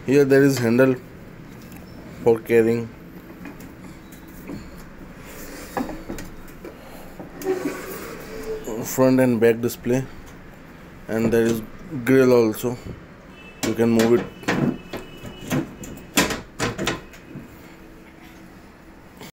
Here there is handle for carrying. Front and back display, and there is grill also. You can move it